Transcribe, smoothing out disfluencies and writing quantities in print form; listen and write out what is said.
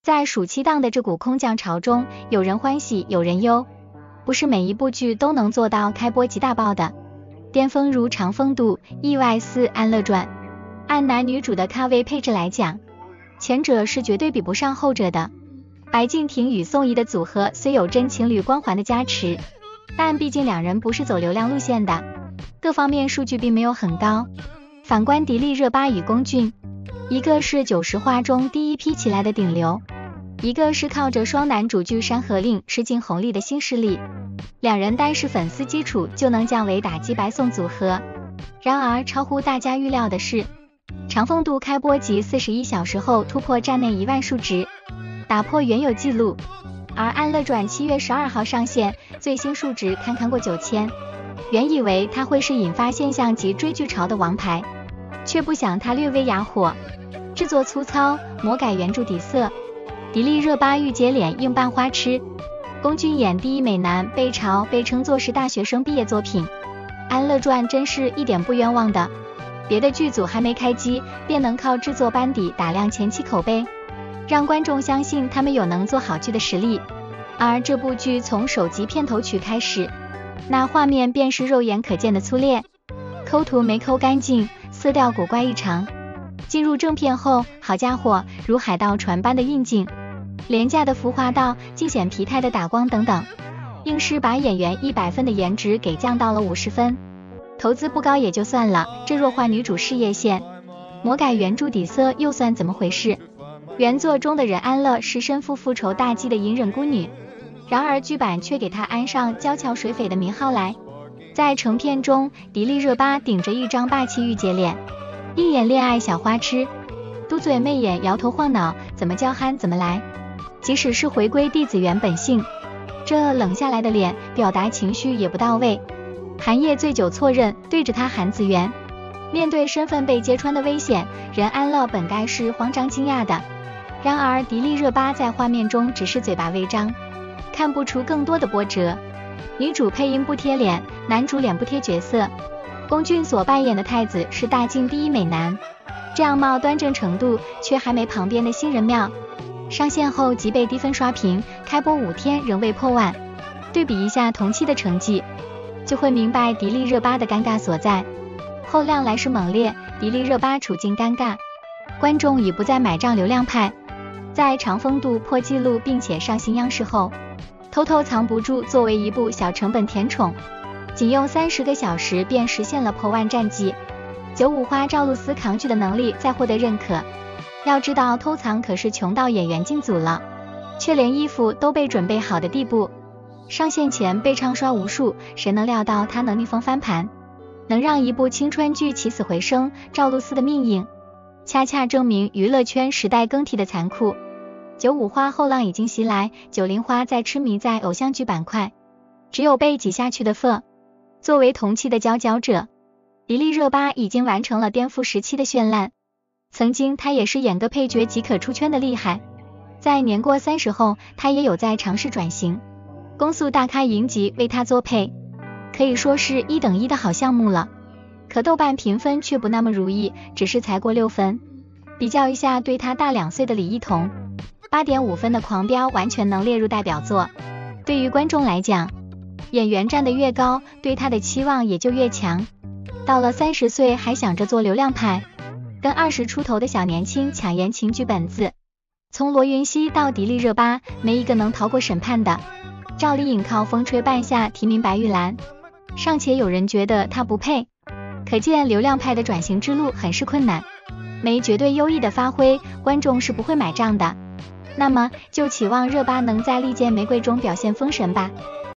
在暑期档的这股空降潮中，有人欢喜有人忧，不是每一部剧都能做到开播即大爆的。巅峰如长风渡、意外似安乐传。按男女主的咖位配置来讲，前者是绝对比不上后者的。白敬亭与宋轶的组合虽有真情侣光环的加持，但毕竟两人不是走流量路线的，各方面数据并没有很高。反观迪丽热巴与龚俊，一个是90花中第一批起来的顶流，一个是靠着双男主剧《山河令》吃尽红利的新势力，两人单是粉丝基础就能降为打击白宋组合。然而超乎大家预料的是，长风渡开播即41小时后突破站内1万数值，打破原有纪录，而安乐传7月12号上线，最新数值堪过9000。原以为它会是引发现象级追剧潮的王牌，却不想它略微哑火。制作粗糙，魔改原著底色，迪丽热巴御姐脸硬扮花痴，龚俊演第一美男被嘲被称作是大学生毕业作品。安乐传真是一点不冤枉的，别的剧组还没开机便能靠制作班底打量前期口碑，让观众相信他们有能做好剧的实力。而这部剧从首集片头曲开始，那画面便是肉眼可见的粗劣，抠图没抠干净，色调古怪异常。进入正片后，好家伙，如海盗船般的运镜，廉价的浮华道，尽显疲态的打光等等，硬是把演员100分的颜值给降到了50分。投资不高也就算了，这弱化女主事业线，魔改原著底色又算怎么回事？原作中的任安乐是身负复仇大计的隐忍孤女，然而剧版却给她安上娇俏水匪的名号来。在成片中，迪丽热巴顶着一张霸气御姐脸，硬演恋爱小花痴，嘟嘴媚眼摇头晃脑，怎么叫憨怎么来。即使是回归弟子原本性，这冷下来的脸表达情绪也不到位。韩烨醉酒错认对着他喊子元，面对身份被揭穿的危险，任安乐本该是慌张惊讶的，然而迪丽热巴在画面中只是嘴巴微张，看不出更多的波折。女主配音不贴脸，男主脸不贴角色。龚俊所扮演的太子是大晋第一美男，样貌端正程度却还没旁边的新人妙。上线后即被低分刷屏，开播5天仍未破万。对比一下同期的成绩，就会明白迪丽热巴的尴尬所在。后量来势猛烈，迪丽热巴处境尴尬，观众已不再买账流量派。在长风渡破纪录并且上新央视后，偷偷藏不住作为一部小成本甜宠，仅用30个小时便实现了破万战绩。95花赵露思扛剧的能力再获得认可。要知道偷藏可是穷到演员进组了，却连衣服都被准备好的地步。上线前被唱刷无数，谁能料到他能逆风翻盘，能让一部青春剧起死回生？赵露思的命硬，恰恰证明娱乐圈时代更替的残酷。95花后浪已经袭来，90花在痴迷在偶像剧板块，只有被挤下去的份。作为同期的佼佼者，迪丽热巴已经完成了颠覆时期的绚烂。曾经她也是演个配角即可出圈的厉害，在年过30后，她也有在尝试转型。公诉大咖云集为她作配，可以说是1等1的好项目了。可豆瓣评分却不那么如意，只是才过6分。比较一下对她大2岁的李一桐，8.5分的狂飙完全能列入代表作。对于观众来讲，演员站得越高，对她的期望也就越强。到了30岁还想着做流量派，跟20出头的小年轻抢言情剧本子。从罗云熙到迪丽热巴，没一个能逃过审判的。赵丽颖靠风吹半夏提名白玉兰，尚且有人觉得她不配，可见流量派的转型之路很是困难，没绝对优异的发挥，观众是不会买账的。那么就期望热巴能在利剑玫瑰中表现封神吧。